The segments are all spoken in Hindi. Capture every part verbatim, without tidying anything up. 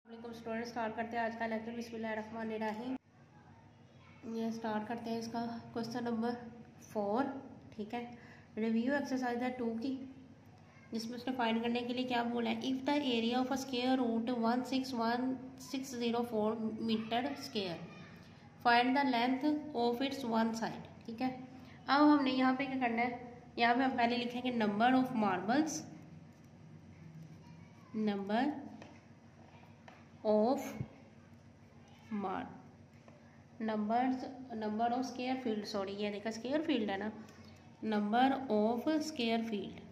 स्टूडेंट स्टार्ट करते हैं आज का लेक्चर। बिस्मिल्लाहिर्रहमानिर्रहीम। ये स्टार्ट करते हैं इसका क्वेश्चन नंबर फोर। ठीक है, रिव्यू एक्सरसाइज है टू की, जिसमें उसने फाइंड करने के लिए क्या बोला है। If the area of a square root one six one six zero four metre square, find the length of its one side. ठीक है, अब हमने यहाँ पे क्या करना है, यहाँ पे हम पहले लिखेंगे number of marbles, number of मार numbers number of square field, sorry ये देखा स्क्वायर फील्ड है ना, नंबर ऑफ स्क्वायर फील्ड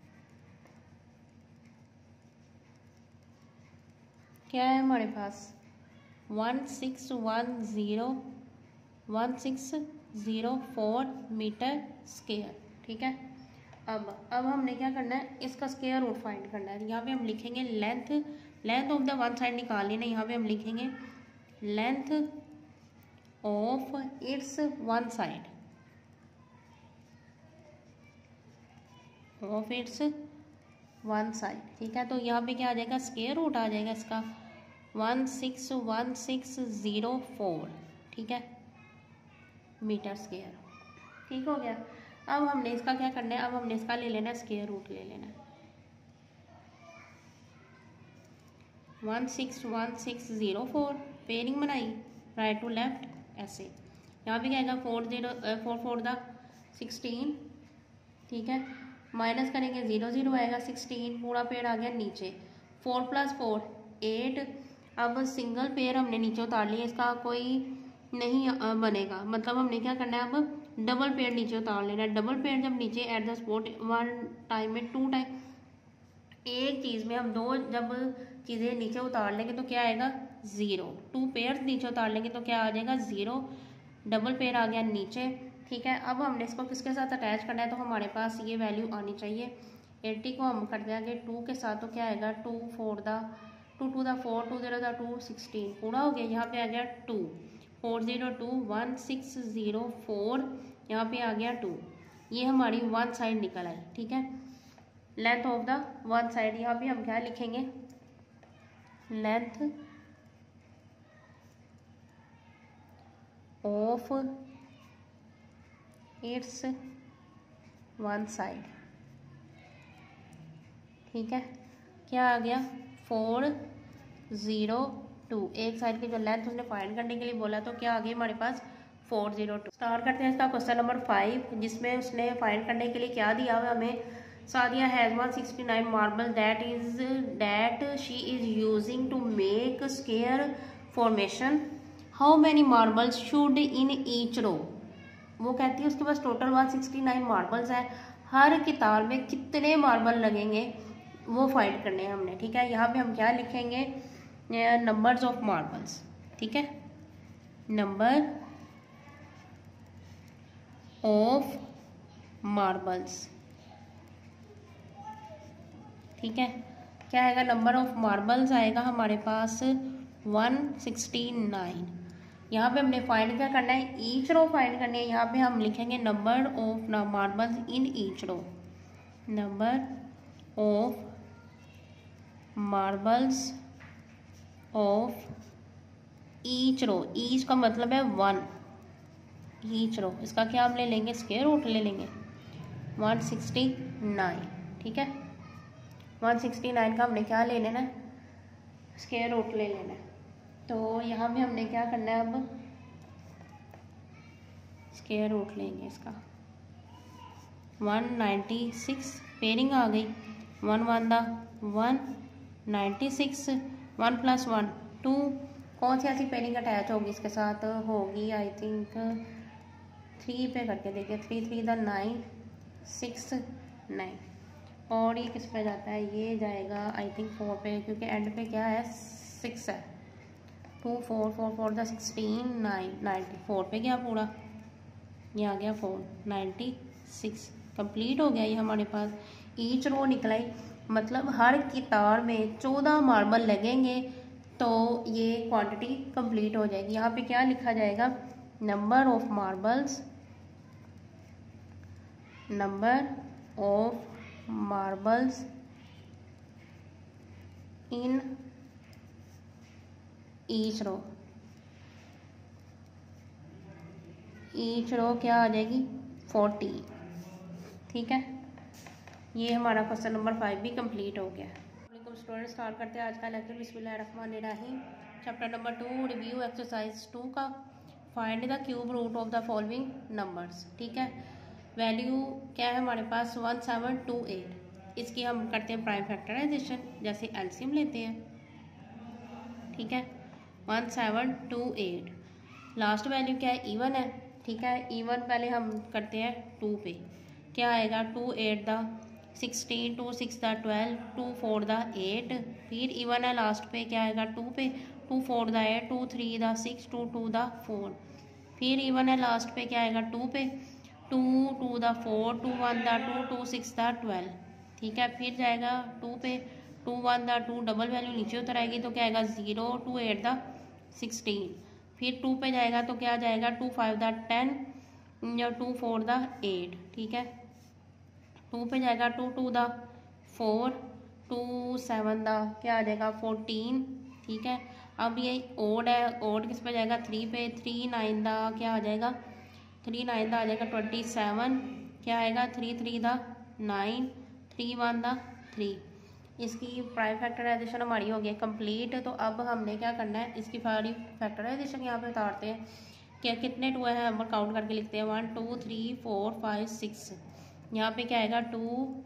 क्या है हमारे पास, one six one zero one six zero four metre square. ठीक है, अब अब हमने क्या करना है, इसका स्क्वायर रूट फाइंड करना है। यहाँ पे हम लिखेंगे length length of the one side निकाल लेना। यहाँ पे हम लिखेंगे length of its one side of its one side. ठीक है, तो यहाँ पे क्या आ जाएगा, स्क्वायर रूट आ जाएगा इसका one six one six zero four. ठीक है, मीटर स्क्वायर। ठीक हो गया। अब हमने इसका क्या करना है, अब हमने इसका ले लेना है, स्क्वायर रूट ले लेना है। One six one six zero four, pairing बनाई राइट टू लेफ्ट ऐसे। यहाँ पे क्या आएगा, four zero four four the sixteen. ठीक है, माइनस करेंगे ज़ीरो ज़ीरो आएगा सिक्सटीन, पूरा पेड़ आ गया नीचे। Four plus four eight. अब सिंगल पेयर हमने नीचे उतार लिया, इसका कोई नहीं बनेगा, मतलब हमने क्या करना है, अब डबल पेड़ नीचे उतार लेना है। डबल पेड़ जब नीचे at the spot one time में टू टाइम, एक चीज़ में हम दो जब चीज़ें नीचे उतार लेंगे तो क्या आएगा, ज़ीरो। टू पेयर नीचे उतार लेंगे तो क्या आ जाएगा, ज़ीरो। डबल पेयर आ गया नीचे। ठीक है, अब हमने इसको किसके साथ अटैच करना है, तो हमारे पास ये वैल्यू आनी चाहिए। एट्टी को हम कर देंगे टू के साथ, तो क्या आएगा, two four the two two the four two zero the two sixteen, पूरा हो गया। यहाँ पे आ गया two, four zero two one six zero four, यहाँ पे आ गया टू। ये हमारी वन साइड निकल आई। ठीक है, length of the one side. यहाँ पे हम क्या लिखेंगे, length of its one side. ठीक है, क्या आ गया, फोर ज़ीरो टू। एक साइड की जो लेंथ उसने फाइंड करने के लिए बोला, तो क्या आ गई हमारे पास, फोर ज़ीरो टू। स्टार्ट करते हैं इसका क्वेश्चन नंबर फाइव, जिसमें उसने फाइंड करने के लिए क्या दिया हुआ हमें। Sadia has one sixty nine marble that is that she is using to make square formation. How many marbles should in each row. वो कहती है उसके पास total one sixty nine marbles है, हर किताब में कितने मार्बल लगेंगे वो फाइंड करने हैं हमने। ठीक है, यहाँ पे हम क्या लिखेंगे, नंबर्स ऑफ मार्बल्स। ठीक है, नंबर ऑफ मार्बल्स। ठीक है, क्या आएगा, नंबर ऑफ मार्बल्स आएगा हमारे पास वन सिक्सटी नाइन। यहाँ पे हमने फाइंड क्या करना है, ईच रो फाइंड करनी है। यहाँ पे हम लिखेंगे number of marbles in each row, number of marbles of each row. Each का मतलब है वन, ईच रो, इसका क्या हम ले लेंगे, स्क्वायर रूट ले लेंगे वन सिक्सटी नाइन। ठीक है, वन सिक्सटी नाइन का हमने क्या ले लेना है, स्क्वायर रूट ले लेना है। तो यहाँ पे हमने क्या करना है, अब स्क्वायर रूट लेंगे इसका वन नाइन्टी सिक्स, पेयरिंग आ गई, one one the one ninety six, one plus one two. कौन सी ऐसी पेयरिंग अटैच होगी इसके साथ, होगी आई थिंक थ्री पे करके देखिए, three three the nine, six nine, और ये किस पे जाता है, ये जाएगा आई थिंक फोर पे, क्योंकि एंड पे क्या है, सिक्स है। Two four four four the sixteen, nine ninety, four पे गया पूरा, ये आ गया फोर नाइन्टी सिक्स। कंप्लीट हो गया ये हमारे पास। ईच रो निकलाई, मतलब हर किताब में चौदह मार्बल लगेंगे तो ये क्वांटिटी कंप्लीट हो जाएगी। यहाँ पे क्या लिखा जाएगा, number of marbles number of marbles in each row each row क्या आ जाएगी फोर्टी। ठीक है, ये हमारा क्वेश्चन नंबर फाइव भी कंप्लीट हो गया। स्टूडेंट स्टार्ट करते हैं आज का लेक्चर। बिस्मिल्लाहिर्रहमानिर्रहीम। Chapter number two, review exercise two का find the cube root of the following numbers. ठीक है, वैल्यू क्या है हमारे पास वन सेवन टू एट। इसकी हम करते हैं प्राइम फैक्टराइजेशन, जैसे एलसीएम लेते हैं। ठीक है, one seven two eight, last value क्या है इवन है। ठीक है, इवन पहले हम करते हैं टू पे, क्या आएगा two eight the sixteen, two six the twelve, two four the eight. फिर इवन है लास्ट पे, क्या आएगा टू पे, two four the eight, two three the six, two two the four. फिर इवन है लास्ट पे, क्या आएगा टू पे, two two the four, two one the two, two six the twelve. ठीक है, फिर जाएगा टू पे, two one the two, double value नीचे उतर आएगी तो क्या आएगा zero, two eight the sixteen. फिर टू पे जाएगा तो क्या जाएगा टू फाइव द टेन या टू फोर द एट। ठीक है, टू पे जाएगा two two the four, two seven the क्या आ जाएगा फोर्टीन। ठीक है, अब ये ओड है, ओड किस पे जाएगा थ्री पे, थ्री नाइन द क्या आ जाएगा थ्री नाइन द आ जाएगा ट्वेंटी सेवन। क्या आएगा three three the nine, three one the three. इसकी प्राइम फैक्टराइजेशन हमारी हो गई कंप्लीट। तो अब हमने क्या करना है, इसकी सारी फैक्टराइजेशन यहाँ पे उतारते हैं। क्या कितने टू है हम काउंट करके लिखते हैं, one two three four five six. यहाँ पे क्या आएगा two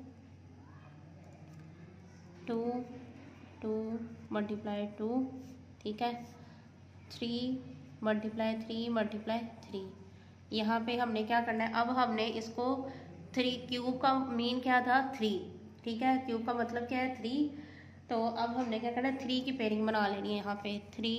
two two multiply two. ठीक है, three multiply three multiply three. यहाँ पे हमने क्या करना है, अब हमने इसको थ्री, क्यूब का मीन क्या था थ्री। ठीक है, क्यूब का मतलब क्या है थ्री। तो अब हमने क्या करना है, थ्री की पेयरिंग बना लेनी है यहाँ पे, थ्री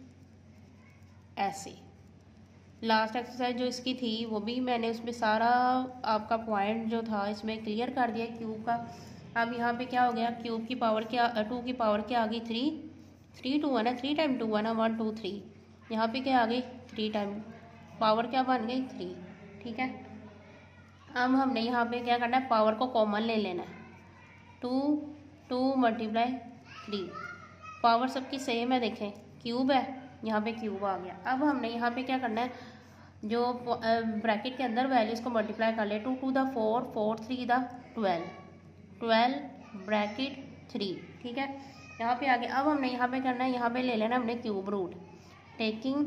ऐसे। लास्ट एक्सरसाइज जो इसकी थी वो भी मैंने उसमें सारा आपका पॉइंट जो था इसमें क्लियर कर दिया क्यूब का। अब यहाँ पे क्या हो गया, क्यूब की पावर क्या, टू की पावर क्या आ गई थ्री, थ्री टू है ना, थ्री टाइम टू है ना, वन टू थ्री। यहाँ पे क्या आ गई थ्री टाइम, पावर क्या बन गई थ्री। ठीक है, अब हमने यहाँ पे क्या करना है, पावर को कॉमन ले लेना है, two two multiply three. Power सबकी सेम है, देखें क्यूब है, यहाँ पे क्यूब आ गया। अब हमने यहाँ पे क्या करना है, जो ब्रैकेट के अंदर वैल्यूज को मल्टीप्लाई कर ले, two two the four, four three the twelve, twelve bracket three. ठीक है, यहाँ पे आ गया। अब हमने यहाँ पे करना है, यहाँ पे ले लेना हमने cube root, taking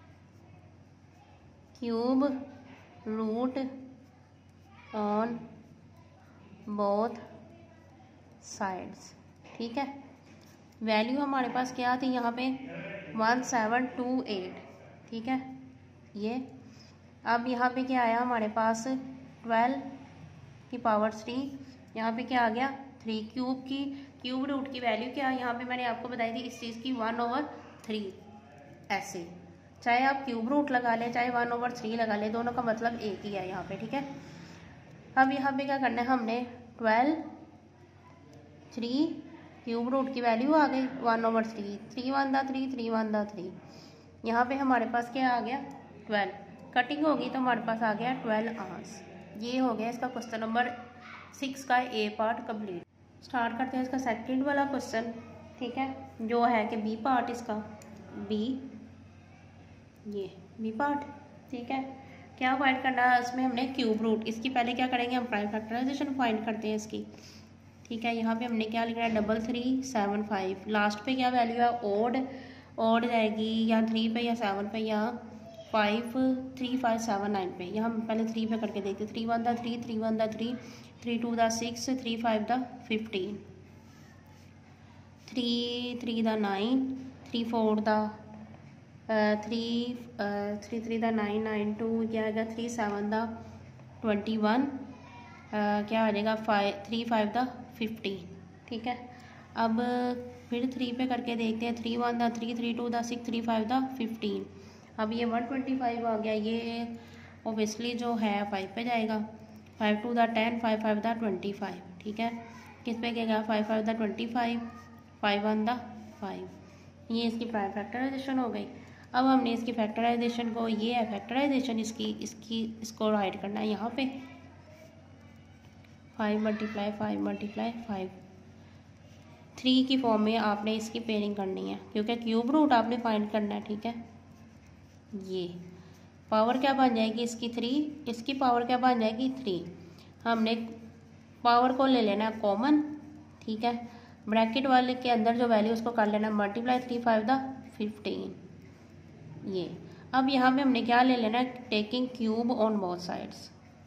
cube root on both sides. ठीक है, वैल्यू हमारे पास क्या थी यहाँ पे वन सेवन टू एट। ठीक है, ये अब यहाँ पे क्या आया हमारे पास ट्वेल्व की पावर थ्री, यहाँ पे क्या आ गया थ्री। क्यूब की क्यूब रूट की वैल्यू क्या यहाँ पे मैंने आपको बताई थी इस चीज़ की, वन ओवर थ्री। ऐसे चाहे आप क्यूब रूट लगा लें चाहे वन ओवर थ्री लगा लें, दोनों का मतलब एक ही है यहाँ पे। ठीक है, अब यहाँ पे क्या करना है, हमने ट्वेल्व थ्री क्यूब रूट की वैल्यू आ गई one over three, three one the three, three one the three. यहाँ पे हमारे पास क्या आ गया ट्वेल्व, कटिंग होगी तो हमारे पास आ गया ट्वेल्व आंस। ये हो गया इसका क्वेश्चन नंबर सिक्स का ए पार्ट कंप्लीट। स्टार्ट करते हैं इसका सेकंड वाला क्वेश्चन। ठीक है, जो है कि बी पार्ट इसका, बी ये बी पार्ट। ठीक है, क्या फाइंड करना है इसमें हमने क्यूब रूट। इसकी पहले क्या करेंगे हम प्राइम फैक्टराइजेशन फाइंड करते हैं इसकी। ठीक है, यहाँ पे हमने क्या लिखना है double three seven five. Last पे क्या वैल्यू है ओड, ओड जाएगी या थ्री पे या सेवन पे या five, three five seven nine पे। यहाँ हम पहले थ्री पे करके देखते, three one the three, three one the three, three two the six, three five the fifteen, three three the nine, three four the three, three three the nine, nine two क्या आएगा three seven the twenty one, क्या आ जाएगा five, three five the fifteen. ठीक है, अब फिर थ्री पे करके देखते हैं, three one the three, three two the six, three five the fifteen. अब ये वन ट्वेंटी फाइव आ गया, ये ओबियसली जो है फाइव पे जाएगा, five two the ten, five five the twenty five. ठीक है, किस पे गएगा five five the twenty five, five one the five. ये इसकी प्राइम फैक्टराइजेशन हो गई। अब हमने इसकी फैक्टराइजेशन को, ये है फैक्टराइजेशन इसकी, इसकी इसको राइट करना है यहाँ पे, five multiply five multiply five, three की फॉर्म में आपने इसकी पेयरिंग करनी है, क्योंकि क्यूब रूट आपने फाइंड करना है। ठीक है, ये पावर क्या बन जाएगी इसकी थ्री, इसकी पावर क्या बन जाएगी थ्री। हमने पावर को ले लेना है कॉमन। ठीक है, ब्रैकेट वाले के अंदर जो वैल्यू उसको कर लेना multiply three five the fifteen. ये अब यहाँ पे हमने क्या ले लेना है, taking cube on both sides,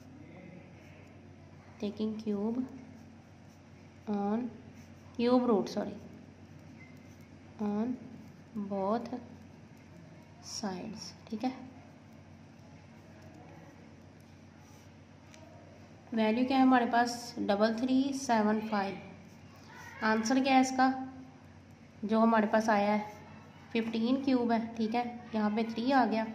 taking cube on cube root sorry on both sides. ठीक है, वैल्यू क्या है हमारे पास double three seven five. Answer क्या है इसका जो हमारे पास आया है फिफ्टीन क्यूब है। ठीक है, यहाँ पे थ्री आ गया,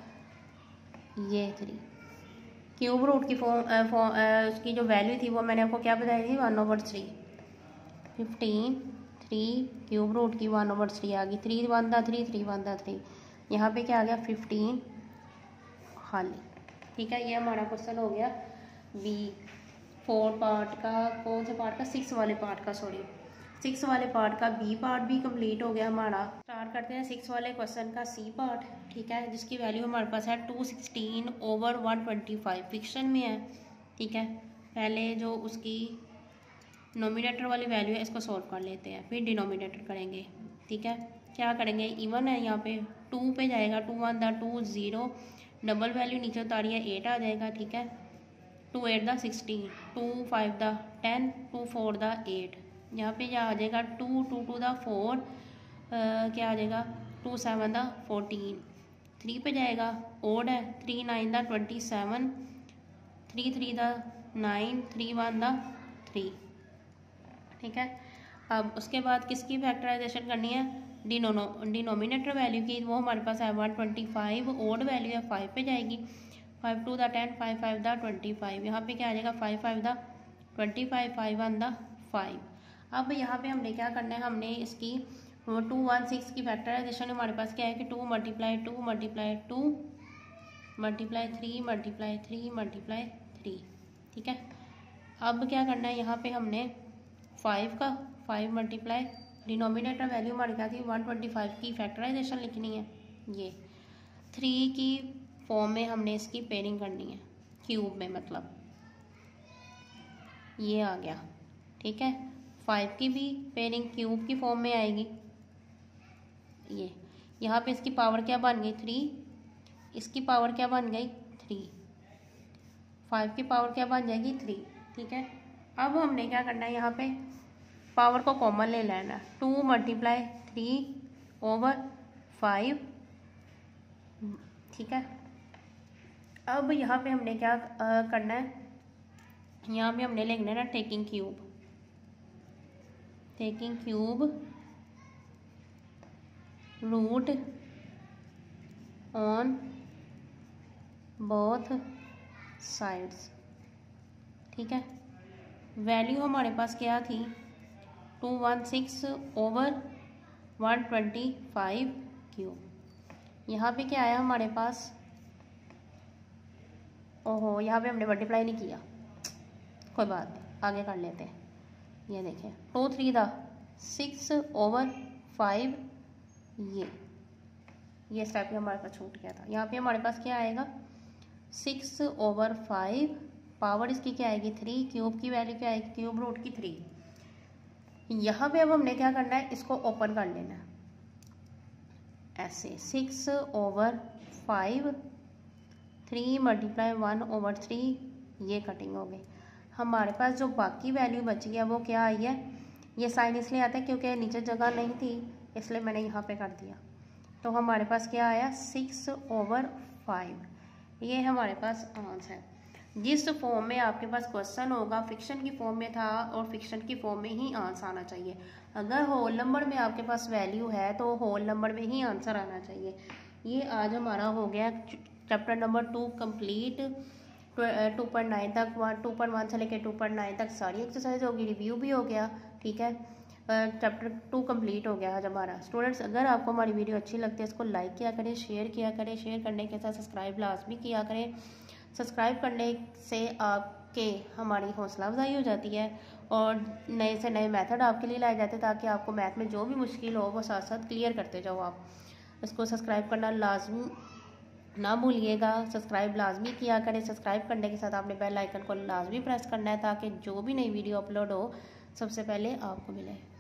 ये थ्री क्यूब रूट की फॉर्म उसकी जो वैल्यू थी वो मैंने आपको क्या बताई थी, one over three. Fifteen three cube root की वन ओवर थ्री आ गई, three one the three, three one the three, यहाँ पे क्या आ गया फिफ्टीन खाली। ठीक है, ये हमारा क्वेश्चन हो गया बी फोर पार्ट का, कौन से पार्ट का, सिक्स वाले पार्ट का, सॉरी सिक्स वाले पार्ट का बी पार्ट भी कंप्लीट हो गया हमारा। स्टार्ट करते हैं सिक्स वाले क्वेश्चन का सी पार्ट। ठीक है, जिसकी वैल्यू हमारे पास है two sixteen over one twenty five, fraction में है। ठीक है, पहले जो उसकी नोमिनेटर वाली वैल्यू है इसको सॉल्व कर लेते हैं, फिर डिनोमिनेटर करेंगे। ठीक है, क्या करेंगे, इवन है यहाँ पे टू पे जाएगा, two one the two zero, double value नीचे उतारी है एट आ जाएगा। ठीक है, two eight the sixteen, two five the ten, two four the eight, यहाँ पे क्या आ जाएगा two two two the four, क्या आ जाएगा two seven the fourteen, three पे जाएगा ओड है, three nine the twenty seven, three three the nine, three one the three. ठीक है, अब उसके बाद किसकी फैक्टराइजेशन करनी है, डिनो डिनोमिनेटर वैल्यू की, वो हमारे पास है one twenty five, odd value है फाइव पे जाएगी, five two the ten, five five the twenty five, यहाँ पे क्या आ जाएगा five five the twenty five, five one the five. अब यहाँ पे हमने क्या करना है, हमने इसकी टू वन सिक्स की फैक्टराइजेशन हमारे पास क्या है कि two multiply two multiply two multiply three multiply three multiply three. ठीक है, अब क्या करना है, यहाँ पे हमने फाइव का फाइव मल्टीप्लाई डिनोमिनेटर वैल्यू हमारी क्या थी वन ट्वेंटी फाइव की फैक्टराइजेशन लिखनी है, ये थ्री की फॉर्म में हमने इसकी पेयरिंग करनी है क्यूब में, मतलब ये आ गया। ठीक है, फाइव की भी पेयरिंग क्यूब की फॉर्म में आएगी, ये यहाँ पे इसकी पावर क्या बन गई थ्री, इसकी पावर क्या बन गई थ्री, फाइव की पावर क्या बन जाएगी थ्री। ठीक है, अब हमने क्या करना है, यहाँ पे पावर को कॉमन ले लेना, two multiply three over five. ठीक है, अब यहाँ पे हमने क्या आ, करना है, यहाँ पे हमने लिखना है ना taking cube, taking cube root on both sides. ठीक है, वैल्यू हमारे पास क्या थी two one six over one twenty five cube, यहाँ पे क्या आया हमारे पास, ओहो यहाँ पे हमने मल्टीप्लाई नहीं किया, कोई बात नहीं आगे कर लेते हैं। ये देखें two three the six over five, ये ये स्टेप भी हमारे पास छूट गया था। यहाँ पे हमारे पास क्या आएगा सिक्स ओवर फाइव, पावर इसकी क्या आएगी थ्री, क्यूब की वैल्यू क्या आएगी क्यूब रूट की थ्री। यहाँ पे अब हमने क्या करना है, इसको ओपन कर लेना है ऐसे, six over five, three multiply one over three, ये कटिंग हो गई। हमारे पास जो बाकी वैल्यू बच गया वो क्या आई है, ये साइन इसलिए आता है क्योंकि नीचे जगह नहीं थी, इसलिए मैंने यहाँ पे कर दिया। तो हमारे पास क्या आया सिक्स ओवर फाइव, ये हमारे पास आंसर है। जिस फॉर्म में आपके पास क्वेश्चन होगा फिक्शन की फॉर्म में था और फिक्शन की फॉर्म में ही आंसर आना चाहिए। अगर होल नंबर में आपके पास वैल्यू है तो होल नंबर में ही आंसर आना चाहिए। ये आज हमारा हो गया chapter number two complete. Two point nine तक टू पॉइंट वन से लेकर टू पॉइंट नाइन तक सारी एक्सरसाइज होगी, रिव्यू भी हो गया। ठीक है, चैप्टर टू कंप्लीट हो गया आज हमारा। स्टूडेंट्स अगर आपको हमारी वीडियो अच्छी लगती है इसको लाइक किया करें, शेयर किया करें, शेयर करने के साथ सब्सक्राइब लाजमी किया करें। सब्सक्राइब करने से आपके हमारी हौसला अफजाई हो जाती है और नए से नए मेथड आपके लिए लाए जाते हैं ताकि आपको मैथ में जो भी मुश्किल हो वो साथ साथ क्लियर करते जाओ आप। इसको सब्सक्राइब करना लाजमी ना भूलिएगा, सब्सक्राइब लाजमी किया करें। सब्सक्राइब करने के साथ आपने बेल आइकन को लाजमी प्रेस करना है ताकि जो भी नई वीडियो अपलोड हो सबसे पहले आपको मिले।